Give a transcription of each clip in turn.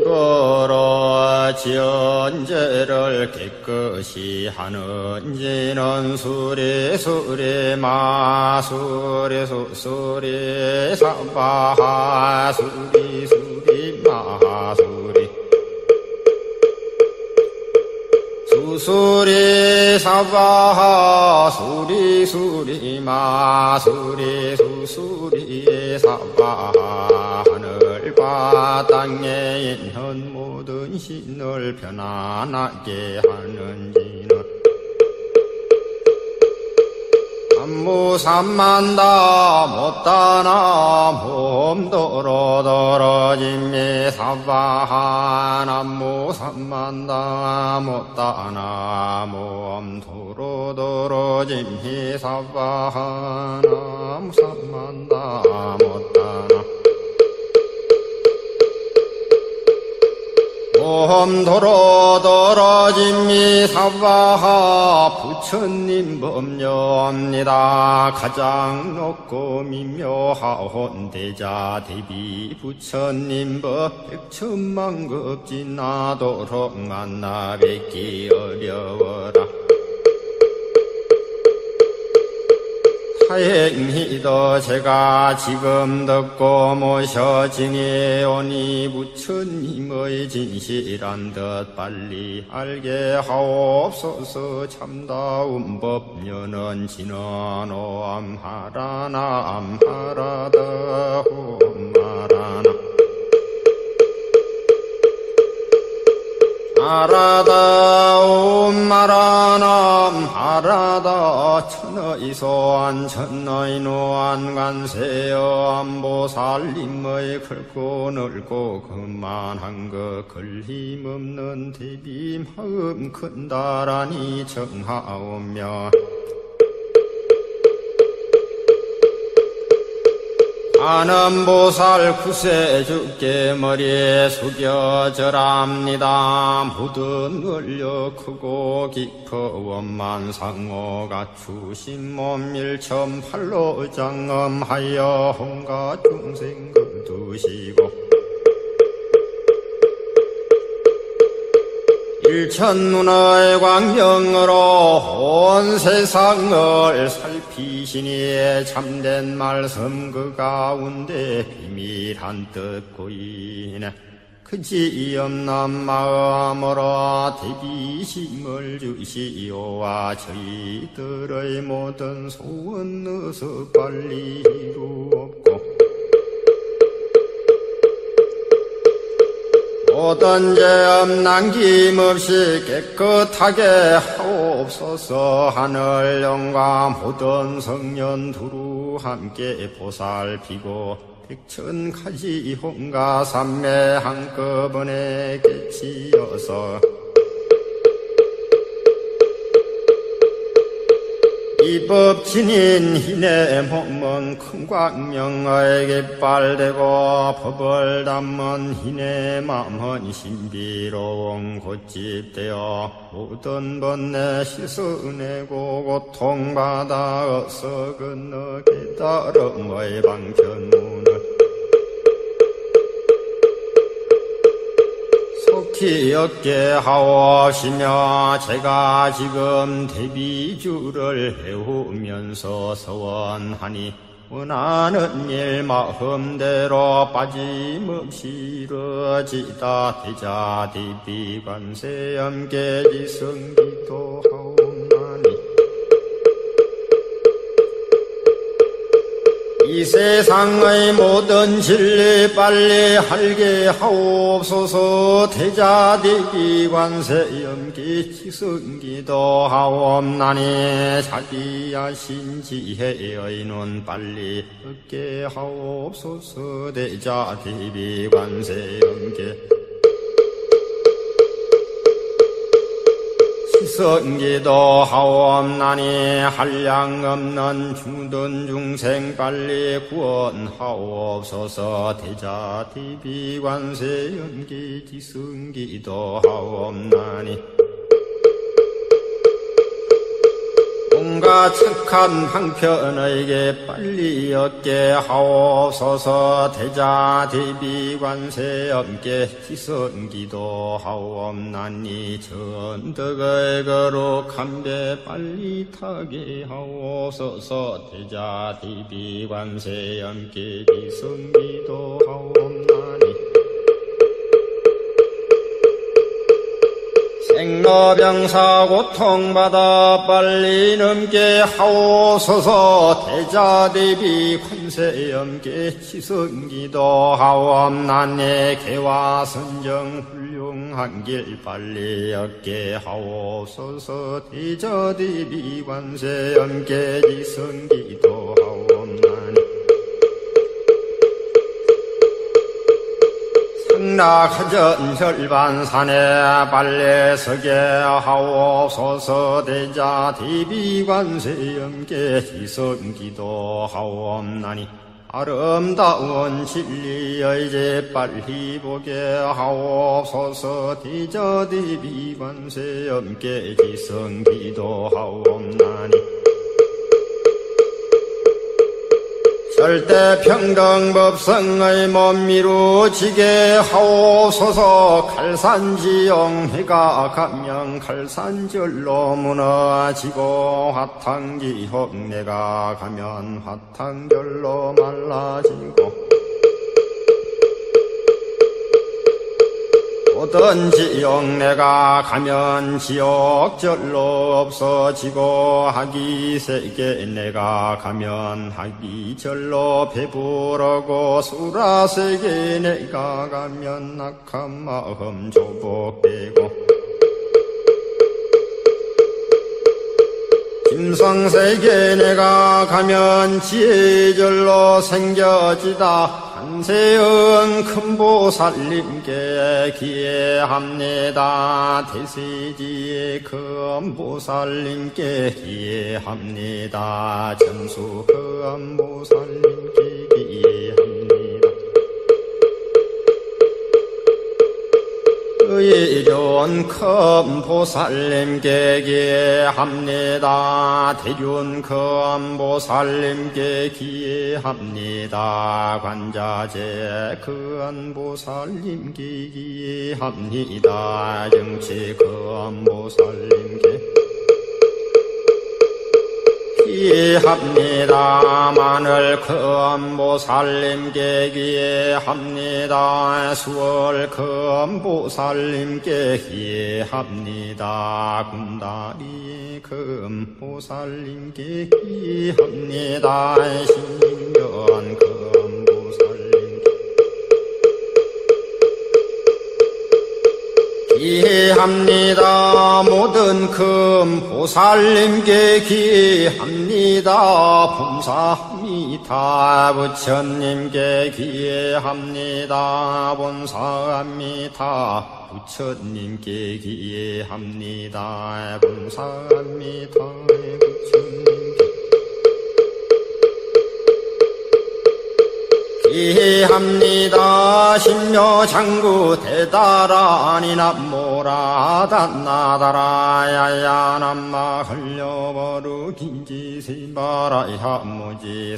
거로 지언제를 깨끗이 하는지는 수리 마수리 수리 사바하 수리 마수리 수리 사바하 수리 마수리 수리 사바하 하늘과 땅에 있는 모든 신을 편안하게 하는지는 삼무삼만다 못다나 몸도로 떨어짐이 사바하 남무삼만다 못다나 몸도로 떨어짐이 사바하 남무삼만다 못다나 몸도로 떨어짐이 사바하 부처님 법녀입니다. 가장 높고 미묘하온 대자 대비 부처님 법 백천만급 지나도록 만나 뵙기 어려워라. 다행히도 제가 지금 듣고 모셔지니 오니 부처님의 진실한 듯 빨리 알게 하옵소서. 참다운 법녀는 진언오암하라나 암하라다 홈마라나 하라다 옴마라나 하라다 천의 소환 천의 노안 관세어 안보살님의 굵고 넓고 그만한 것 걸림없는 대비 마음 큰다라니 정하오며 아는보살 구세주께 머리에 숙여절합니다. 모든 원력 크고 깊어 원만상호 갖추신 몸 일천팔로 장엄하여 온갖 중생 거두시고 일천문의 광명으로 온 세상을 살피시니 참된 말씀 그 가운데 비밀한 뜻 고이네 그지없는 마음으로 대비심을 주시오와 저희들의 모든 소원 어서 빨리 이루옵고 모든 죄업 남김없이 깨끗하게 하옵소서. 하늘 영과 모든 성년 두루 함께 보살피고 백천가지 홍가 삼매 한꺼번에 깨치어서 이법 지닌 희내 몸은 큰 광명의 깃발되고 법을 담은 희내 마음은 신비로운 곧집되어 모든 번뇌 씻어내고 고통받아 어서 건너 깨달음의 방편문을 속히 얻게 하옵시며 제가 지금 대비주를 해오면서 서원하니 원하는 일 마음대로 빠짐없이 이루어지다 대자 대비 관세음계 지성기도 하옵나니 이 세상의 모든 진리 빨리 알게 하옵소서. 대자대비 관세음기 지성기도 하옵나니 자비하신 지혜의 눈 빨리 얻게 하옵소서. 대자대비 관세음기 성기도 하옵나니 한량 없는 주든 중생 빨리 구원하옵소서. 대자 대비 관세음기 지성기도 하옵나니 공가 착한 방편에게 빨리 얻게 하옵소서. 대자 대비 관세 엄께 지성기도 하옵나니 전덕의 거룩한 배 빨리 타게 하옵소서. 대자 대비 관세 엄께 지성기도 하옵나니 생로병사 고통받아 빨리 넘게 하옵소서. 대자대비 관세엄께 지성기도 하옵나니 개와 선정 훌륭한 길 빨리 얻게 하옵소서. 대자대비 관세엄께 지성기도 하옵나니 낙하전 혈반산에 빨리 서게 하옵소서. 대자 대비관세엄께 지성기도 하옵나니 아름다운 진리의 제 빨리 보게 하옵소서. 대자 대비관세엄께 지성기도 하옵나니 절대평등법성의 몸 이루어지게 하옵소서. 칼산지용해가 가면 칼산절로 무너지고 화탕지홍내가 가면 화탕절로 말라지고 모든 지옥내가 가면 지옥절로 없어지고 하기세계내가 가면 하기절로 배부르고 수라세계내가 가면 낙한 마음 조복되고 김성세계내가 가면 지혜절로 생겨지다 한세은 큰보살님께 기회합니다. 대세지의 큰보살님께 기회합니다. 전수 큰보살님께 기회합니다. 의존 큰보살님께 기회합니다. 대륜 큰보살님께 기회합니다. 관자재 큰보살님께 기회합니다. 정치 큰보살님께 기회합니다. 마늘 큰보살님께 기회합니다. 수월 큰보살님께 기회합니다. 군다리 큰보살님께 기회합니다. 신년 큰보살님께 기회합니다. 모든 큰 보살님께 기회합니다. 본사합니다. 부처님께 기회합니다. 본사합니다. 부처님께 기회합니다. 본사합니다. 부처님께 기회합니다. 신묘장구 대다라니 남모라단나다라야야 남마 흘려버루 긴지세바라야 무지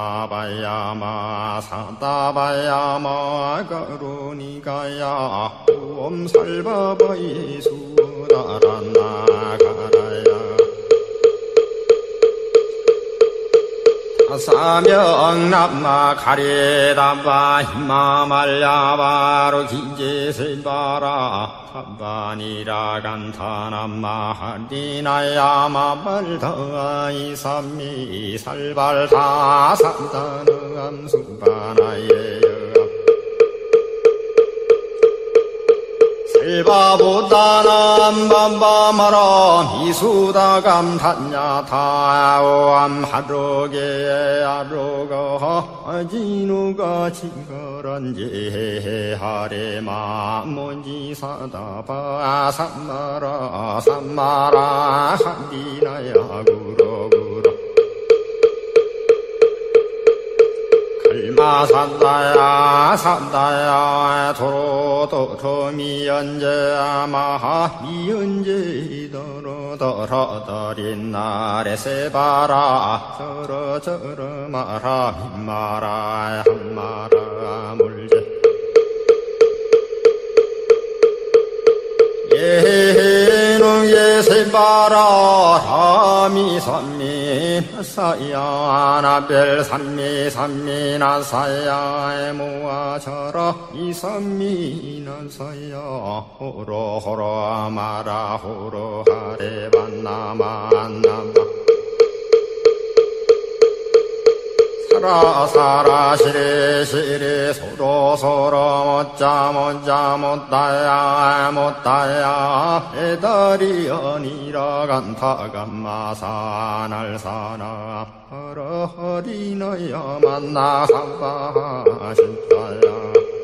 사다바야마 사다바야마 가루니가야 옴살바바이 수다란나가라야 사명남마 가리담바 힘마말야바로 긴제세바라 탐바니라 간타남마 하리나야마 발다이 삼미 살발다 삼다능암 수바나예여 일바보다남 밤밤하라 미수다감 단야타오암 하루게 아루가 아지누가 징거란제 하레마 몬지사다바 삼마라 삼마라 한디나야 구로구로 산다야 산다야 도로도로 미연제 마하 미연제 도로도로도린 날에 세바라 저러 마라 빈마라 한마라 물제 예노예 세바라 라미삼미 사야나벨 삼미 나사야 모아져라 이삼미 나사야 호로 마라 호로 하레 반나만나마 사라 시레 소로 못다야 배달이 아니라 간타간마 사날사나 하리나야 만나 사바하신다야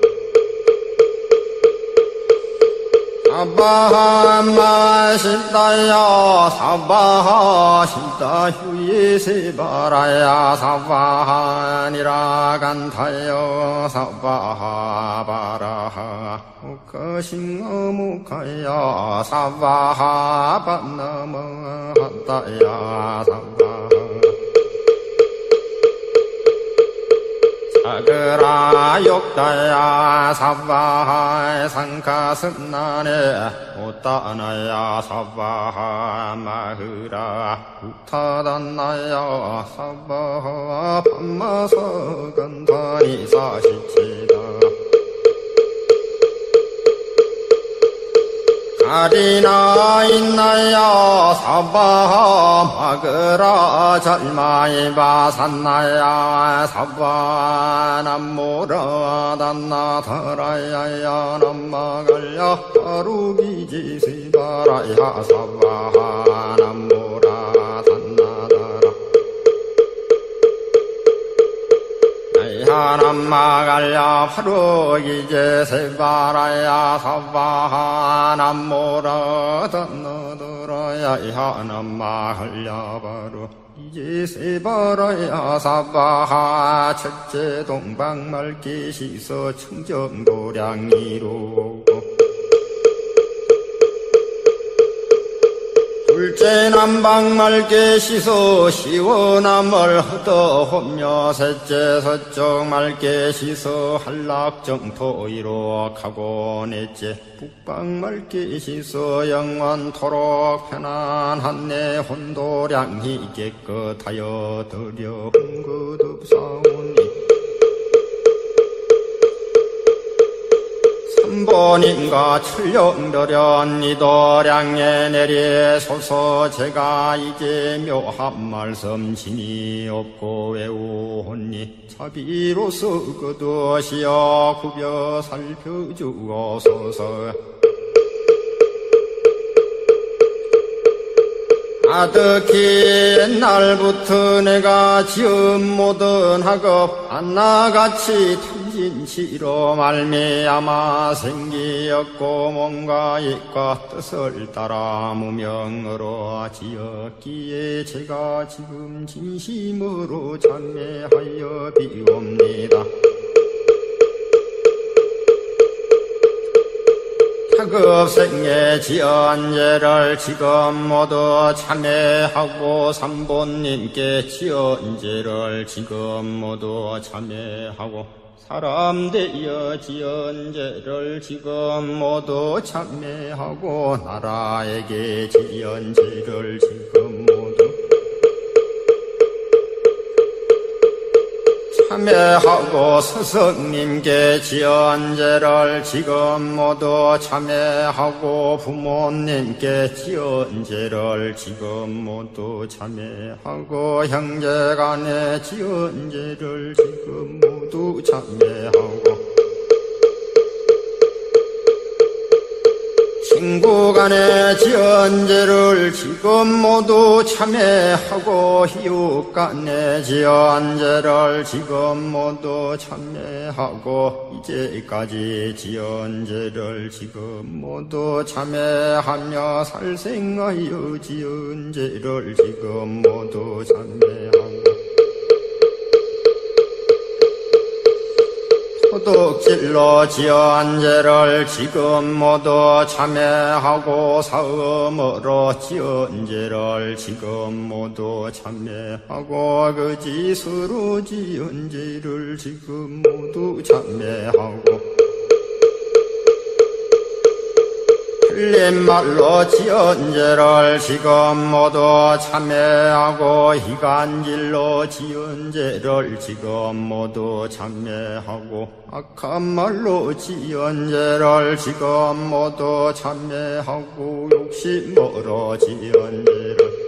사바하마신다야 사바하신다 휴예 세바라야 사바하니라 간타요 사바하바라하 무카싱어무카야 사바하반나마한다야 사바하 사그라 욕다야 사바하 상카승나네 오따나야 사바하 마흐라 우타단나야 사바하 밤마서간타니 사시치다 가리나 있나야 사바하 마그라 잘마이바 산나야 사바 남모라 단나 더라야야 남마갈야 하루기지 시바라야 사바하 남모라 단나더라 하남마갈야 파루기제 세바라야 사바하 남모라 단나더라야 하남마갈야 바로 이제 세바라야 사바하 첫째 동방말기 시서 충정도량이로 둘째 남방말게 시소 시원함을 허더하며 셋째 서쪽말게 시소 한락정토 이룩하고 넷째 북방말게 시소 영원토록 편안한 내 혼도량이 깨끗하여 드려 흥긋없사오니 삼보님과 출령더련 이도량에 내리소서 제가 이제 묘한 말씀 진이 없고 외우오니 자비로서 거두시어 구벼 살펴주옵소서 아득히 옛날부터 내가 지은 모든 학업 안나같이 탐진치로 말미암아 생기었고 몸과 입과 뜻을 따라 무명으로 지었기에 제가 지금 진심으로 찬매하여 비옵니다. 학업생에 지은 죄를 지금 모두 참회하고 삼본님께 지은 죄를 지금 모두 참회하고 사람 되어 지은 죄를 지금 모두 참회하고 나라에게 지은 죄를 지금 모두 참회하고 스승님께 지은 죄를 지금 모두 참회하고 부모님께 지은 죄를 지금 모두 참회하고 형제간에 지은 죄를 지금 모두 참회하고 친구간에 지은 죄를 지금 모두 참회하고 이웃간에 지은 죄를 지금 모두 참회하고 이제까지 지은 죄를 지금 모두 참회하며 살생하여 지은 죄를 지금 모두 참회하고 도둑질로 지은 죄를 지금 모두 참회하고 사음으로 지은 죄를 지금 모두 참회하고 거짓으로 지은 죄를 지금 모두 참회하고 틀린 말로 지은 죄를 지금 모두 참회하고 희간질로 지은 죄를 지금 모두 참회하고 악한 말로 지은 죄를 지금 모두 참회하고 욕심으로 지은 죄를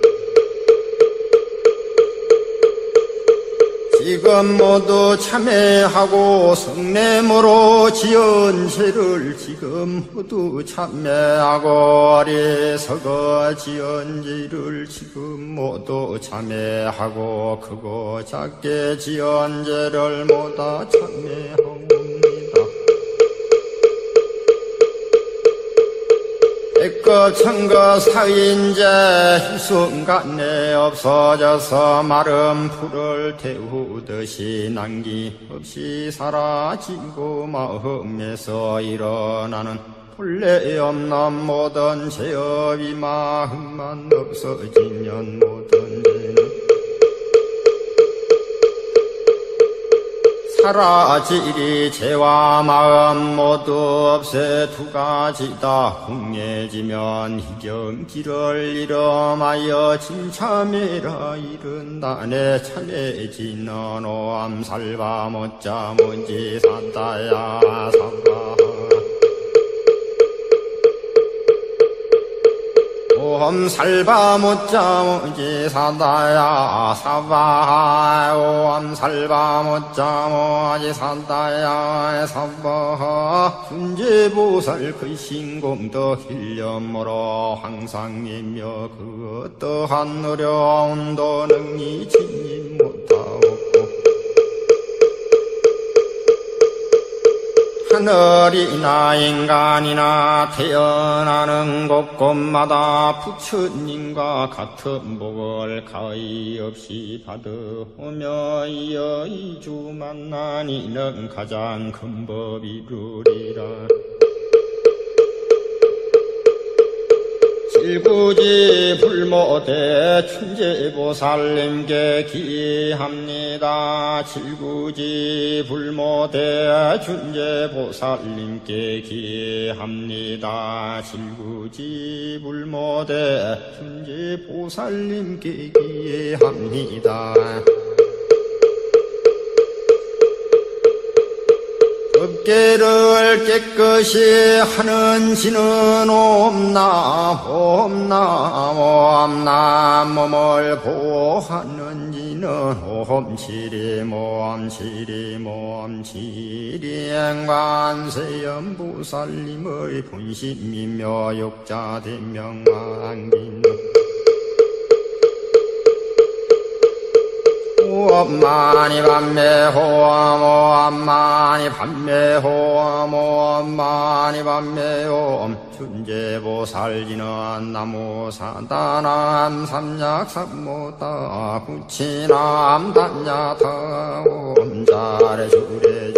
지금 모두 참회하고 성냄으로 지은 죄를 지금 모두 참회하고 어리석어 지은 죄를 지금 모두 참회하고 크고 작게 지은 죄를 모두 참회하옵니다. 백급 천급 사인제 일순간에 없어져서 마른 풀을 태우듯이 남김없이 사라지고 마음에서 일어나는 본래 없는 모든 죄업이 마음만 없어지면 모든 죄는 사라지리. 죄와 마음 모두 없애 두 가지다 궁해지면 희경지를 이름하여 진참해라. 이른다네 참해지는 오암살바 못자 뭔지 산다야 사바 오암살바 못자 뭐지 산다야 사바 오암살바 못자 뭐지 산다야 사바 순제보살 그 신공덕 일념으로 항상 예며 그 어떠한 어려움도 능히 진입 못하옵고 하늘이나 인간이나 태어나는 곳곳마다 부처님과 같은 복을 가히 없이 받으오며 이어 이주 만난 이는 가장 큰 법이루리라. 칠구지 불모대 춘제보살님께 기합니다. 칠구지 불모대 춘제보살님께 기합니다. 칠구지 불모대 춘제보살님께 기합니다. 법계를 깨끗이 하는 지는 옴나 옴나 옴나 몸을 보호하는 지는 옴치리 옴치리 옴치리 관세음보살님의 본심이며 욕자대명왕기는 호엄마니 밤매 호엄 호엄마니 밤매 호엄 호엄마니 밤매 호엄 춘제보살지는 나무사다남 삼약삼모다 구치남 단야타 옴자레 주레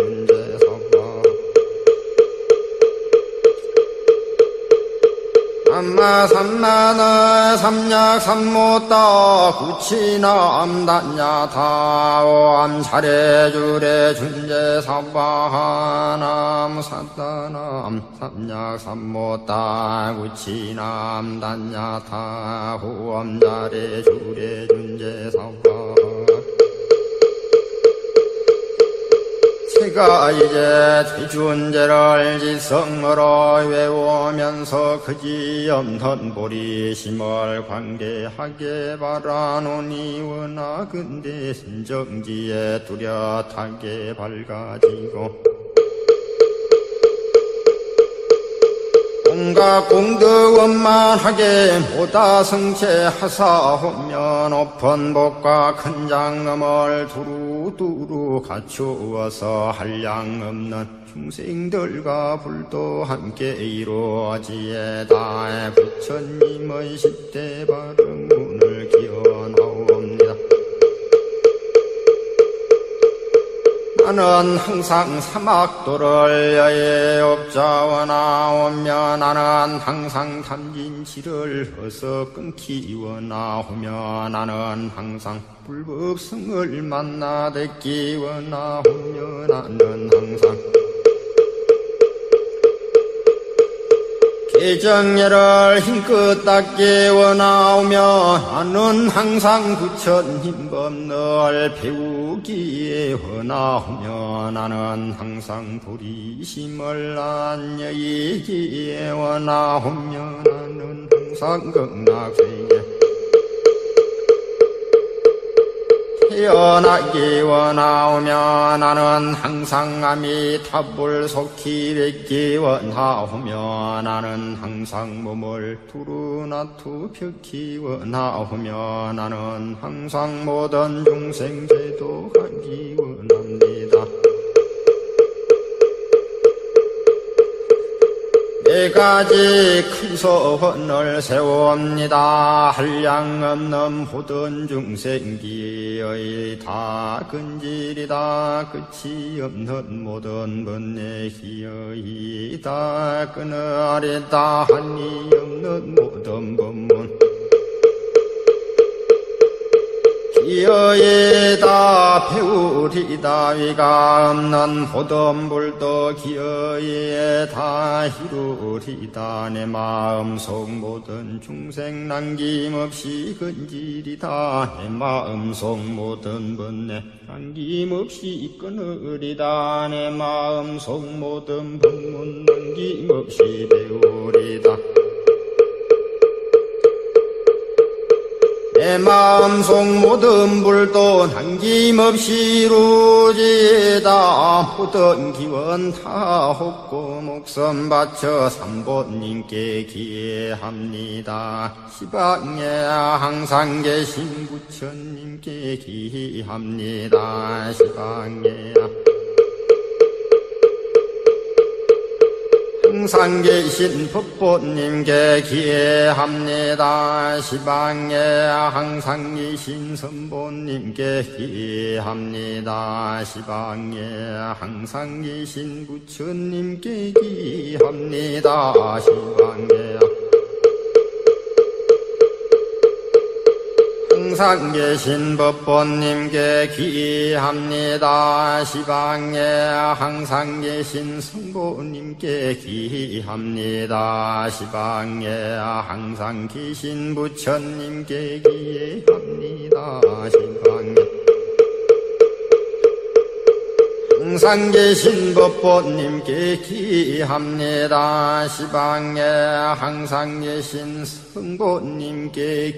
삼마삼마나 삼약삼모따 구치남 단야타오암 차례주례 준제사바하남 사다남 삼약삼모따 구치남 단야타 호암 차례주례 준제사바 제가 이제 최준제를 지성으로 외우면서 그지없는 보리심을 관계하게 바라노니 원하건대 신정지에 뚜렷하게 밝아지고 온갖 공덕 원만하게 모다 성체하사오며 높은 복과 큰 장엄을 두루두루 갖추어서 한량 없는 중생들과 불도 함께 이루어지에다 부처님의 10대 발음문을 기원하옵니다. 나는 항상 사막도를 여의 업자원하오며 나는 항상 담진치를 어서 끊기 원하오며 나는 항상 불법성을 만나 듣기 원하오며 나는 항상 개정예를 힘껏 닦기 원하오며 나는 항상 부처님법을 배우기에 원하오며 나는 항상 도리심을 안여이기에 원하오며 나는 항상 극락세계 태어나기 원하오며 나는 항상 아미타불 속히 뵙기 원하오며 나는 항상 몸을 두루나투 펴기 원하오며 나는 항상 모든 중생 제도하기 원합니다. 네 가지 큰 소원을 세웁니다. 한량 없는 모든 중생기의 다 근질이다. 끝이 없는 모든 번뇌기의 다 끊으리다. 한이 없는 모든 법문 기어이다 배우리다. 위가 없는 호덤불도 기어이에 다 이루리다. 내 마음속 모든 중생 남김없이 근질이다. 내 마음속 모든 번뇌 남김없이 끊으리다. 내 마음속 모든 법문 남김없이 배우리다. 내 마음속 모든 불도 남김없이 이루지다. 모든 기원 다 헛고 목숨 바쳐 삼보님께 기회합니다. 시방에 항상 계신 부처님께 기회합니다. 시방에 항상 계신 법보님께 기회합니다. 시방에 항상 계신 선보님께 기회합니다. 시방에 항상 계신 부처님께 기회합니다. 시방에 항상 계신 법보님께 기합니다. 시방에 항상 계신 성보님께 기합니다. 시방에 항상 계신 부처님께 기합니다. 시방에 항상 계신 법보님께 기합니다. 시방에 항상 계신 성보님께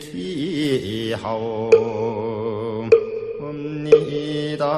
기하옵니다.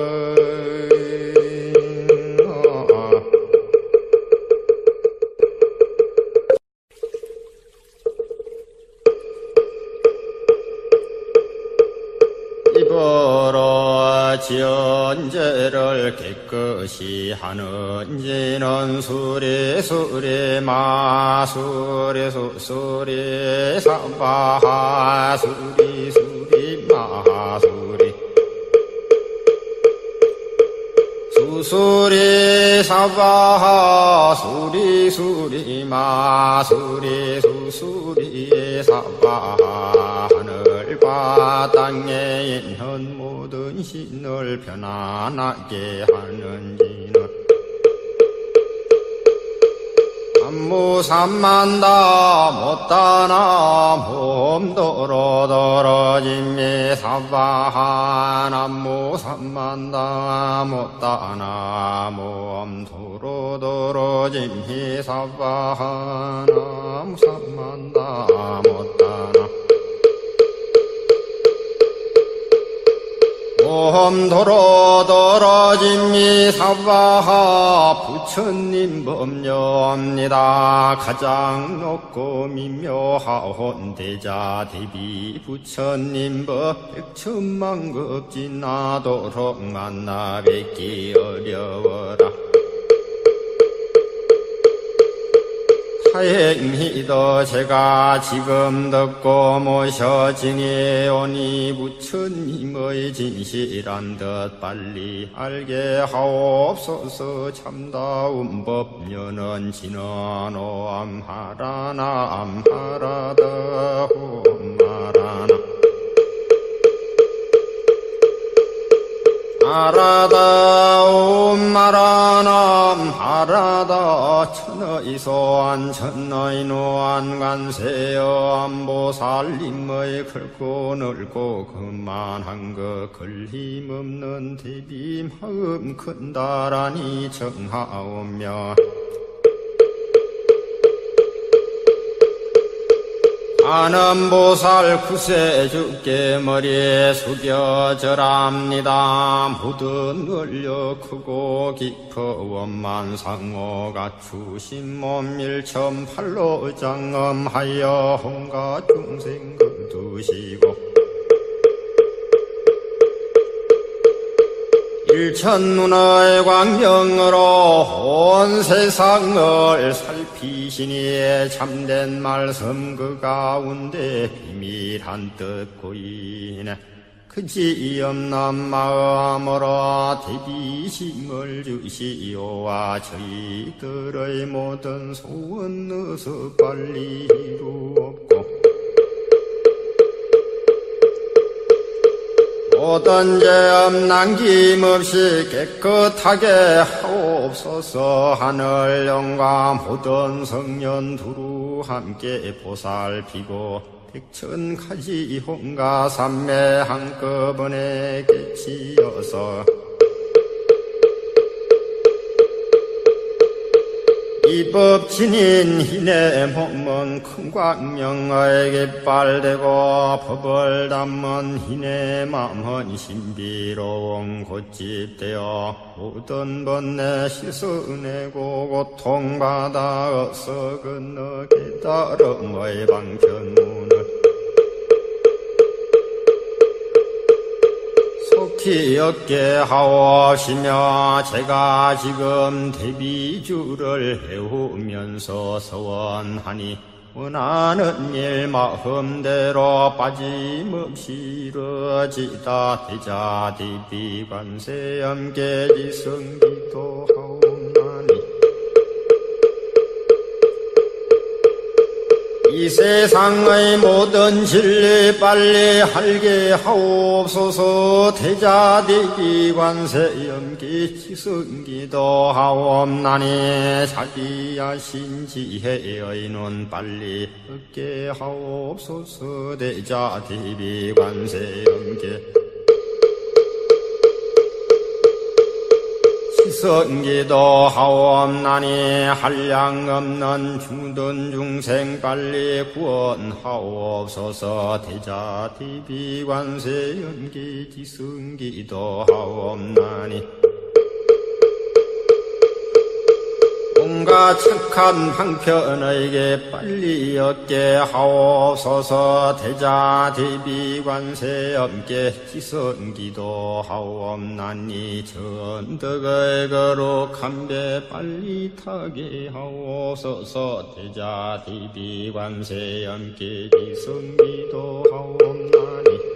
입으로 지언제를 깨끗이 하는지는 수리 마수리 수리 사바하 수리 마수리 수수리 사바하 수리 마수리 수수리 사바하 하늘과 땅에 있는 모든 신을 편안하게 하는지는 삼무삼만다 못다나 몸도로 떨어짐이 사바하 남무삼만다 못다나 몸도로 떨어짐이 사바하 남무삼만다 못다나 몸도로 떨어짐이 사바하 부처님 법료입니다. 가장 높고 미묘하온 대자 대비 부처님 법 백천만급 지나도록 만나 뵙기 어려워라. 다행히도 제가 지금 듣고 모셔지니 오니 부처님의 진실한 듯 빨리 알게 하옵소서. 참다운 법녀는 진언오 암하라나 암하라다 홈하라나 하라다 옴마라나 하라다 천의소한 천의노한 관세여 암보살님의 굵고 넓고 그만한 그 걸림없는 대비 마음 큰다라니 정하오며 아는보살 구세주께 머리에 숙여절합니다. 모든 얼려 크고 깊어 원만상호 갖추신 몸 일천팔로 장엄하여 온갖 중생 거두시고 일천눈의 광명으로 온 세상을 살피시니 참된 말씀 그 가운데 비밀한 뜻 고이네 그지없는 마음으로 대비심을 주시오와 저희들의 모든 소원 어서 빨리 이루옵고 모든 죄업 남김없이 깨끗하게 하옵소서. 하늘 영광 모든 성년 두루 함께 보살피고 백천가지 홍가 삼매 한꺼번에 깨치어서 이법 지닌 희내 몸은 큰 광명의 깃발되고 법을 담은 희내 마음은 신비로운 곧집되어 모든 번뇌 씻어내고 고통받아 어서 건너 깨달음의 방편문을 속히 얻게 하옵시며 제가 지금 대비주를 해오면서 서원하니 원하는 일 마음대로 빠짐없이 이루어지다 대자 대비 관세 염계지 성기도 하옵나니 이 세상의 모든 진리 빨리 알게 하옵소서. 대자대비 관세 염기 지성기도 하옵나니 자기야 신지혜의 눈 빨리 얻게 하옵소서. 대자대비 관세 염기 성기도 하옵나니 한량 없는 죽은 중생 빨리 구원하옵소서. 대자대비 관세 염기 지성기도 하옵나니 온갖 착한 방편에게 빨리 얻게 하옵소서. 대자대비 관세 염게 지성기도 하옵나니 전덕의 거룩한 배 빨리 타게 하옵소서. 대자대비 관세 염게 지성기도 하옵나니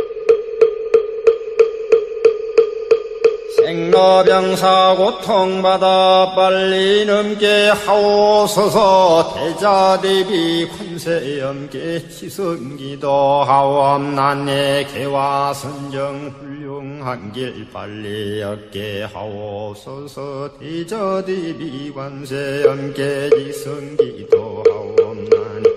생로병사 고통받아 빨리 넘게 하옵소서. 대자대비 관세 염게 지성기도 하옵나니 개와 선정 훌륭한 길 빨리 얻게 하옵소서. 대자대비 관세 염게 지성기도 하옵나니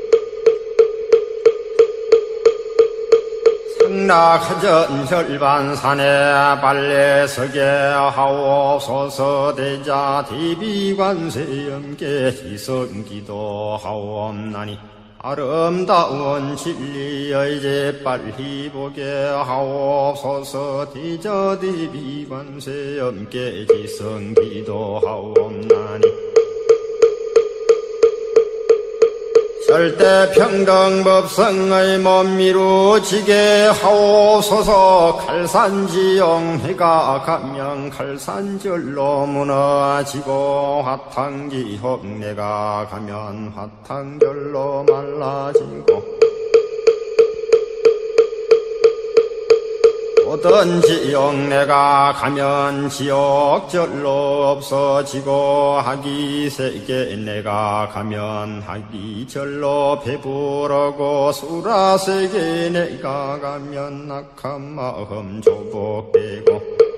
낙하전 혈반산에 빨리 서게 하옵소서. 대자대비 관세 염게 지성기도 하옵나니 아름다운 진리의 제 빨리 보게 하옵소서. 대자대비 관세 염게 지성기도 하옵나니 절대평등법성의 몸 이루지게 하옵소서. 칼산지영해가 가면 칼산절로 무너지고 화탕지옥내가 가면 화탕절로 말라지고 모든 지옥내가 가면 지옥절로 없어지고 하기세계내가 가면 하기절로 배부르고 수라세계내가 가면 낙한 마음 조복되고